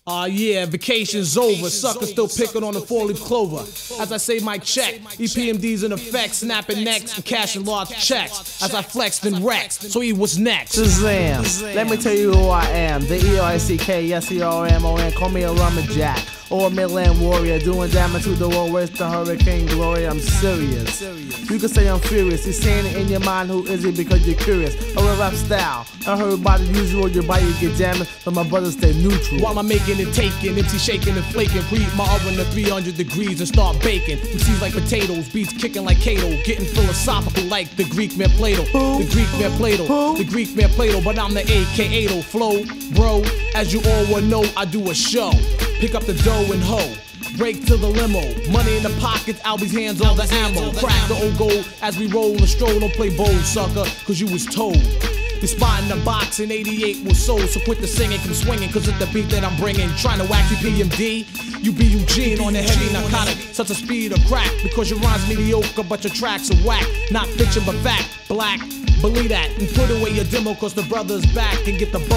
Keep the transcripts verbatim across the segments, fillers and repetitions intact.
Aw uh, yeah, vacation's over, suckers still picking on the four-leaf clover. As I say my check, E P M D's in effect, snapping necks and cashing large checks. As I flexed and wrecked, so he was next. Shazam. Shazam, let me tell you who I am. The E R I C K S E R M O N, call me a lumberjack. Or a Midland warrior, doing damage to the world, where's the hurricane glory? I'm serious. serious. You can say I'm furious. You're saying it in your mind, who is it? Because you're curious. Or a rap style. I heard about the usual, your body get damaged, but my brothers stay neutral. While I'm making and taking, empty shaking and flaking, preheat my oven to three hundred degrees and start baking. M Cs like potatoes, beats kicking like Cato, getting philosophical like the Greek man Plato. Who? The Greek man Plato. Who? The Greek man Plato, but I'm the A K A flow, bro. As you all will know, I do a show. Pick up the dough and hoe, break to the limo. Money in the pockets, Albie's hands on the ammo. Crack the old gold as we roll and stroll. Don't play bold, sucker, cause you was told. The spot in the box in eighty-eight was sold, so quit the singing, come swinging, cause it's the beat that I'm bringing. Trying to whack you P M D, you be Eugene on the heavy narcotic, such a speed of crack, because your rhymes mediocre, but your tracks are whack. Not fiction, but fact, black, believe that, and put away your demo, cause the brother's back, and get the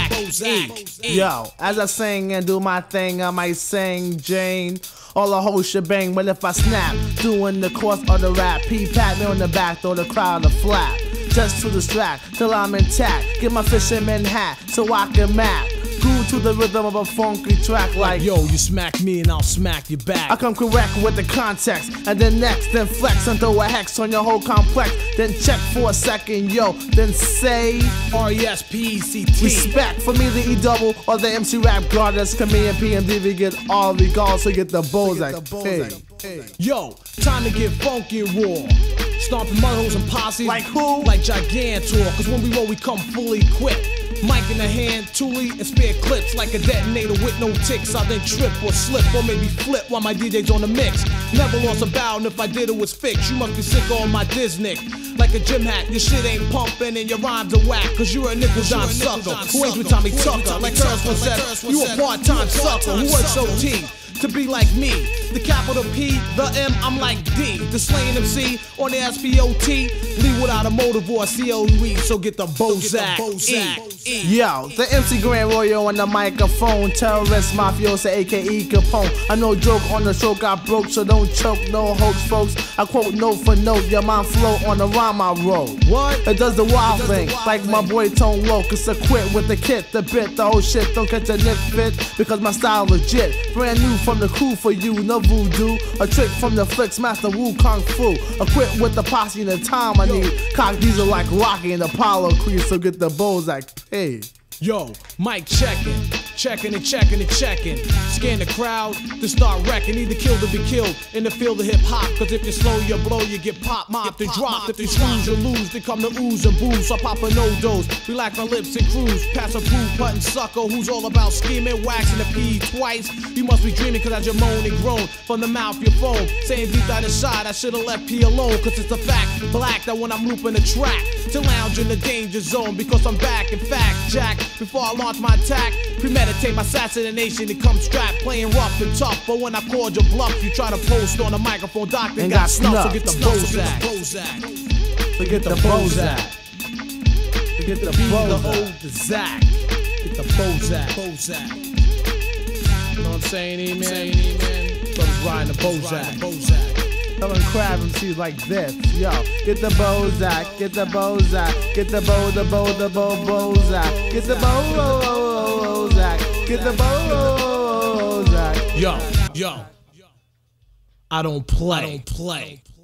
Bozak. Yo, as I sing and do my thing, I might sing Jane, all the whole shebang, but if I snap, doing the course of the rap, P pat me on the back, throw the crowd a flap. Just to distract, till I'm intact. Get my fisherman hat, so I can map. Groove to the rhythm of a funky track like, yo, you smack me and I'll smack you back. I come correct with the context, and then next, then flex and throw a hex on your whole complex. Then check for a second, yo, then say R E S P E C T. Respect for me, the E double or the M C rap goddess. Come in P M D, we get all regards, so get the Bozak. Hey. Hey. Yo, time to get funky and raw. Stomping mudholes and posses. Like who? Like Gigantor, cause when we roll we come fully equipped. Mic in the hand, Thule and spare clips. Like a detonator with no ticks. I then trip or slip or maybe flip while my D J's on the mix. Never lost a bow, and if I did it was fixed. You must be sick on my Disney. Like a gym hat, your shit ain't pumping and your rhymes are whack. Cause you're a nickel dime sucker who ain't with Tommy Tucker. Like Terrence said, you a part-time sucker who works O T. To be like me, the capital P, the M, I'm like D. The slaying M C on the S P O T. Leave without a motive or a C O E, so get the Bozak. E. Yo, the M C Grand Royal on the microphone. Terrorist mafioso, aka Capone. I know joke on the show got broke, so don't choke, no hoax, folks. I quote note for note, your mind flow on the rhyme I wrote. What? It does the wild thing, like my boy Tone Locust. I quit with the kit, the bit, the whole shit. Don't catch a nip fit, because my style legit. Brand new from the crew for you, no voodoo. A trick from the flicks, master Wu Kung Fu. Equipped with the posse and the time I need. Cock diesel like Rocky and Apollo Creed, so get the Bozak paid. Yo, mic checking, checking and checking and checking. Scan the crowd to start wrecking. Either kill to be killed in the field of hip hop. Cause if you slow your blow, you get pop, mopped and dropped. If you snooze or lose, they come to ooze and booze. So pop a no dose, relax my lips and cruise. Pass a proof button sucker who's all about scheming, waxing the P twice. You must be dreaming cause as you moan and groan from the mouth your phone. Saying deep down inside, I should've left P alone. Cause it's a fact, black, that when I'm looping the track to lounge in the danger zone. Because I'm back, in fact, Jack. Before I launch my attack, premeditate my assassination and come strapped, playing rough and tough. But when I called your bluff, you try to post on the microphone, doctor and got, got snuffed. snuffed. So get the Bozak. So get the Bozak. So get the Bozak. The Zach. Get the Bozak. Bozak. You know what I'm saying, E-man? Brothers riding the Bozak. Telling crab M Cs like this, yo. Get the Bozak, get the Bozak, get the bo, the bo, the bo, Bozak, get the bo, Bozak, get the Bozak. Yo, yo, I don't play. I don't play.